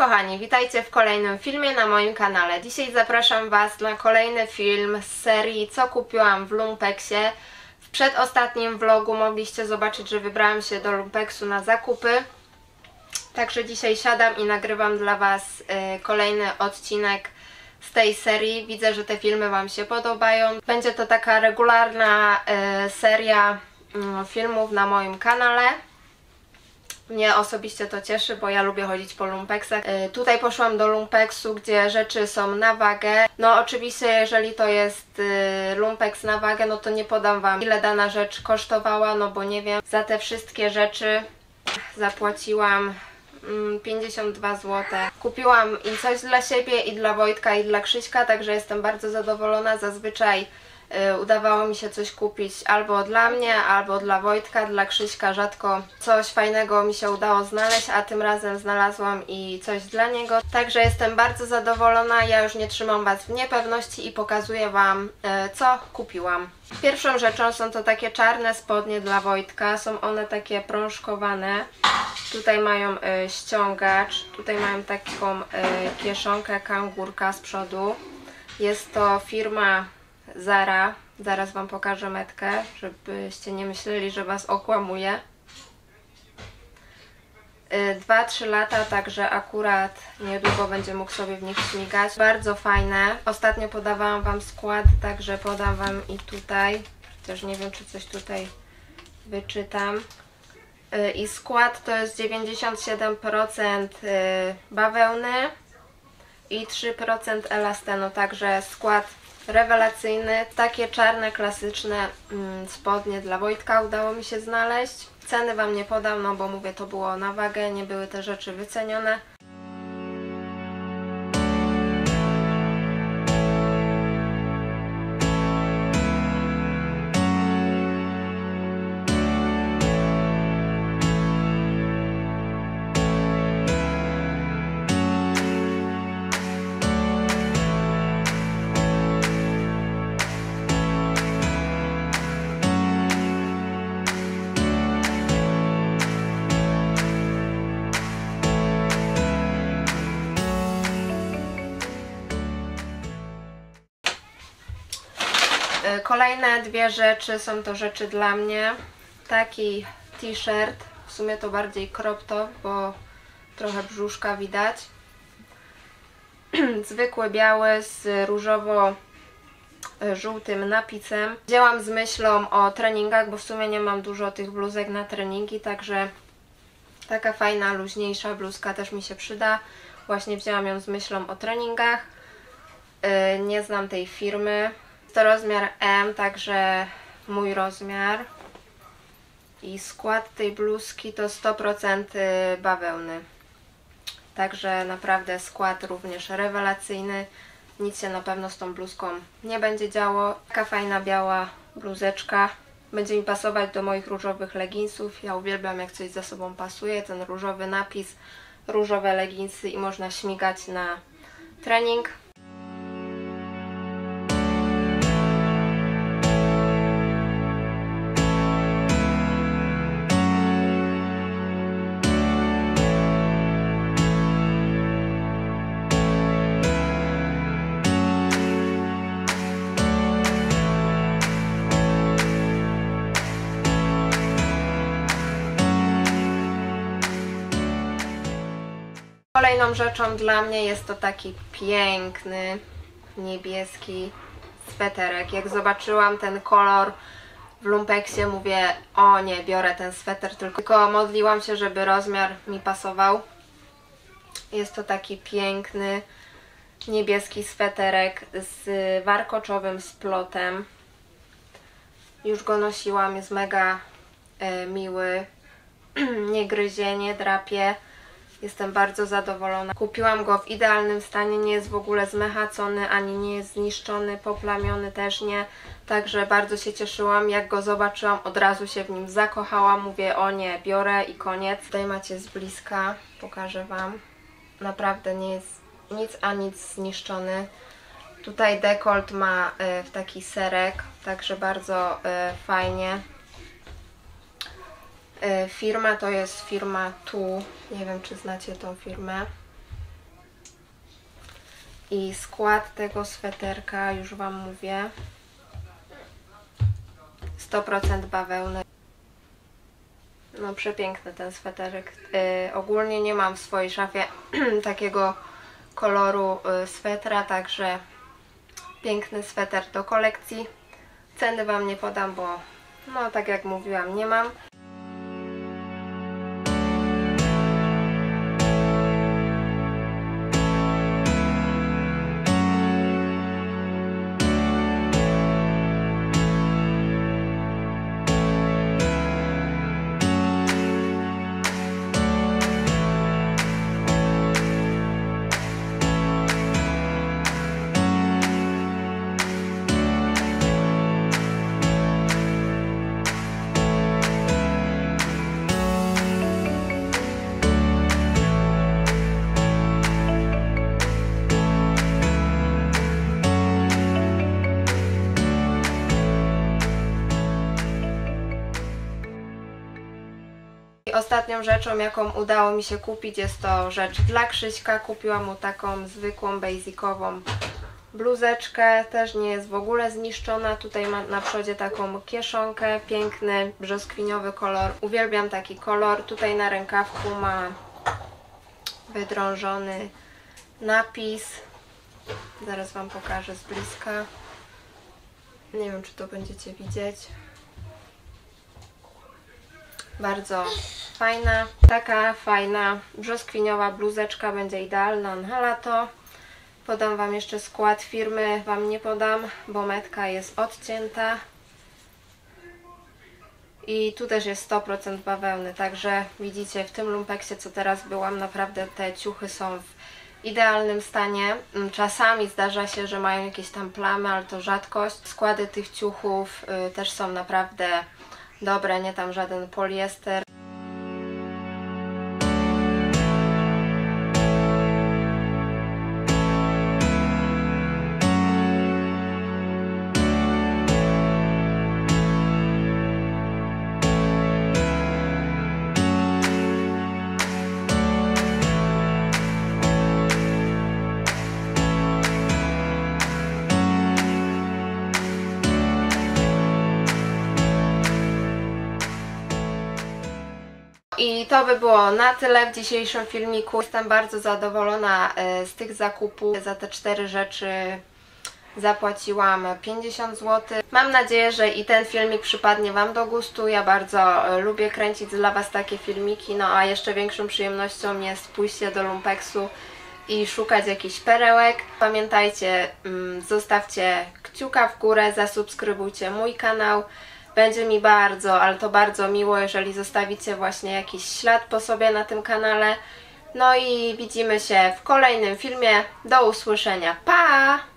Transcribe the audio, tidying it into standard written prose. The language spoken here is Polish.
kochani, witajcie w kolejnym filmie na moim kanale. Dzisiaj zapraszam Was na kolejny film z serii Co kupiłam w Lumpeksie. W przedostatnim vlogu mogliście zobaczyć, że wybrałam się do Lumpeksu na zakupy. Także dzisiaj siadam i nagrywam dla Was kolejny odcinek z tej serii. Widzę, że te filmy Wam się podobają. Będzie to taka regularna seria filmów na moim kanale. Mnie osobiście to cieszy, bo ja lubię chodzić po lumpeksach. Tutaj poszłam do lumpeksu, gdzie rzeczy są na wagę. No oczywiście, jeżeli to jest lumpeks na wagę, no to nie podam Wam, ile dana rzecz kosztowała, no bo nie wiem. Za te wszystkie rzeczy zapłaciłam 52 zł. Kupiłam i coś dla siebie, i dla Wojtka, i dla Krzyśka, także jestem bardzo zadowolona. Zazwyczaj udawało mi się coś kupić albo dla mnie, albo dla Wojtka. Dla Krzyśka rzadko coś fajnego mi się udało znaleźć, a tym razem znalazłam i coś dla niego. Także jestem bardzo zadowolona. Ja już nie trzymam Was w niepewności i pokazuję Wam, co kupiłam. Pierwszą rzeczą są to takie czarne spodnie dla Wojtka. Są one takie prążkowane. Tutaj mają ściągacz. Tutaj mają taką kieszonkę kangurka z przodu. Jest to firma Zara. Zaraz Wam pokażę metkę, żebyście nie myśleli, że Was okłamuję. 2-3 lata, także akurat niedługo będzie mógł sobie w nich śmigać. Bardzo fajne. Ostatnio podawałam Wam skład, także podam Wam i tutaj. Chociaż nie wiem, czy coś tutaj wyczytam. I skład to jest 97% bawełny i 3% elastanu, także skład rewelacyjny. Takie czarne, klasyczne spodnie dla Wojtka udało mi się znaleźć. Ceny Wam nie podam, no bo mówię, to było na wagę, nie były te rzeczy wycenione. Kolejne dwie rzeczy są to rzeczy dla mnie. Taki t-shirt, w sumie to bardziej crop top, bo trochę brzuszka widać. Zwykły biały z różowo-żółtym napisem. Wzięłam z myślą o treningach, bo w sumie nie mam dużo tych bluzek na treningi, także taka fajna, luźniejsza bluzka też mi się przyda. Właśnie wzięłam ją z myślą o treningach. Nie znam tej firmy. To rozmiar M, także mój rozmiar. I skład tej bluzki to 100% bawełny. Także naprawdę skład również rewelacyjny. Nic się na pewno z tą bluzką nie będzie działo. Taka fajna biała bluzeczka. Będzie mi pasować do moich różowych leginsów. Ja uwielbiam, jak coś ze sobą pasuje. Ten różowy napis, różowe leginsy i można śmigać na trening. Kolejną rzeczą dla mnie jest to taki piękny, niebieski sweterek. Jak zobaczyłam ten kolor w lumpeksie, mówię, o nie, biorę ten sweter, tylko modliłam się, żeby rozmiar mi pasował. Jest to taki piękny, niebieski sweterek z warkoczowym splotem. Już go nosiłam, jest mega miły, nie gryzie, nie drapie. Jestem bardzo zadowolona. Kupiłam go w idealnym stanie, nie jest w ogóle zmechacony, ani nie jest zniszczony, poplamiony też nie. Także bardzo się cieszyłam, jak go zobaczyłam, od razu się w nim zakochałam. Mówię, o nie, biorę i koniec. Tutaj macie z bliska, pokażę Wam. Naprawdę nie jest nic a nic zniszczony. Tutaj dekolt ma w taki serek, także bardzo fajnie. Firma to jest firma Tu, nie wiem czy znacie tą firmę. I skład tego sweterka, już Wam mówię, 100% bawełny. No przepiękny ten sweterek. Ogólnie nie mam w swojej szafie takiego koloru swetra, także piękny sweter do kolekcji. Ceny Wam nie podam, bo no tak jak mówiłam, nie mam. Ostatnią rzeczą, jaką udało mi się kupić, jest to rzecz dla Krzyśka. Kupiłam mu taką zwykłą, basicową bluzeczkę. Też nie jest w ogóle zniszczona. Tutaj ma na przodzie taką kieszonkę. Piękny, brzoskwiniowy kolor. Uwielbiam taki kolor. Tutaj na rękawku ma wydrążony napis. Zaraz Wam pokażę z bliska. Nie wiem, czy to będziecie widzieć. Bardzo fajna, taka fajna brzoskwiniowa bluzeczka będzie idealna na lato. Podam Wam jeszcze skład firmy, Wam nie podam, bo metka jest odcięta. I tu też jest 100% bawełny, także widzicie, w tym lumpeksie, co teraz byłam, naprawdę te ciuchy są w idealnym stanie. Czasami zdarza się, że mają jakieś tam plamy, ale to rzadkość. Składy tych ciuchów też są naprawdę dobre, nie tam żaden poliester. I to by było na tyle w dzisiejszym filmiku. Jestem bardzo zadowolona z tych zakupów. Za te 4 rzeczy zapłaciłam 50 zł. Mam nadzieję, że i ten filmik przypadnie Wam do gustu. Ja bardzo lubię kręcić dla Was takie filmiki. No a jeszcze większą przyjemnością jest pójście do lumpeksu i szukać jakichś perełek. Pamiętajcie, zostawcie kciuka w górę, zasubskrybujcie mój kanał. Będzie mi bardzo, ale to bardzo miło, jeżeli zostawicie właśnie jakiś ślad po sobie na tym kanale. No i widzimy się w kolejnym filmie. Do usłyszenia. Pa!